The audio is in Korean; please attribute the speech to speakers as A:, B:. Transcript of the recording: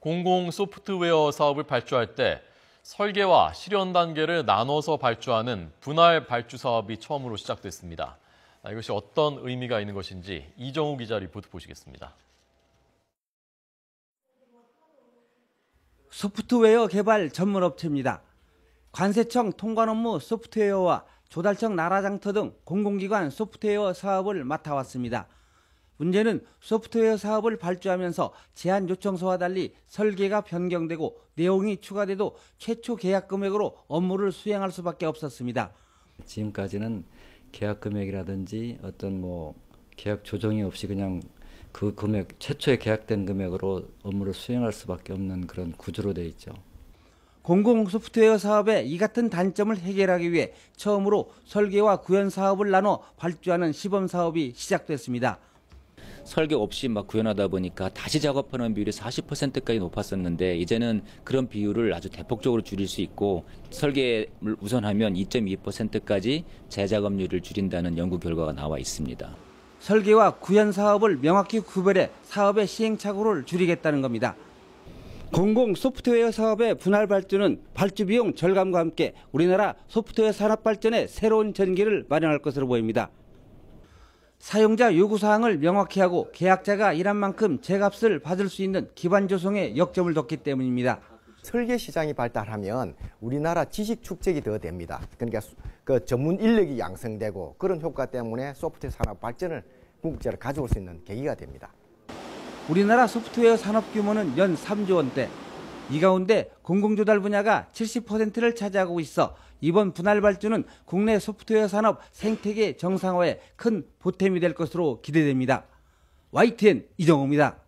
A: 공공 소프트웨어 사업을 발주할 때 설계와 실현 단계를 나눠서 발주하는 분할 발주 사업이 처음으로 시작됐습니다. 이것이 어떤 의미가 있는 것인지 이정우 기자 리포트 보시겠습니다.
B: 소프트웨어 개발 전문 업체입니다. 관세청 통관 업무 소프트웨어와 조달청 나라장터 등 공공기관 소프트웨어 사업을 맡아왔습니다. 문제는 소프트웨어 사업을 발주하면서 제안 요청서와 달리 설계가 변경되고 내용이 추가돼도 최초 계약 금액으로 업무를 수행할 수밖에 없었습니다.
C: 지금까지는 계약 금액이라든지 어떤 계약 조정이 없이 그냥 그 금액, 최초에 계약된 금액으로 업무를 수행할 수밖에 없는 그런 구조로 되어 있죠.
B: 공공 소프트웨어 사업의 이 같은 단점을 해결하기 위해 처음으로 설계와 구현 사업을 나눠 발주하는 시범 사업이 시작됐습니다.
D: 설계 없이 구현하다 보니까 다시 작업하는 비율이 40%까지 높았었는데 이제는 그런 비율을 아주 대폭적으로 줄일 수 있고 설계를 우선하면 2.2%까지 재작업률을 줄인다는 연구 결과가 나와 있습니다.
B: 설계와 구현 사업을 명확히 구별해 사업의 시행착오를 줄이겠다는 겁니다. 공공 소프트웨어 사업의 분할 발주는 발주 비용 절감과 함께 우리나라 소프트웨어 산업 발전에 새로운 전기를 마련할 것으로 보입니다. 사용자 요구사항을 명확히 하고 계약자가 일한 만큼 제값을 받을 수 있는 기반 조성에 역점을 뒀기 때문입니다.
E: 설계 시장이 발달하면 우리나라 지식 축적이 더 됩니다. 그러니까 그 전문 인력이 양성되고 그런 효과 때문에 소프트웨어 산업 발전을 궁극적으로 가져올 수 있는 계기가 됩니다.
B: 우리나라 소프트웨어 산업 규모는 연 3조 원대. 이 가운데 공공조달 분야가 70%를 차지하고 있어 이번 분할 발주는 국내 소프트웨어 산업 생태계 정상화에 큰 보탬이 될 것으로 기대됩니다. YTN 이정우입니다.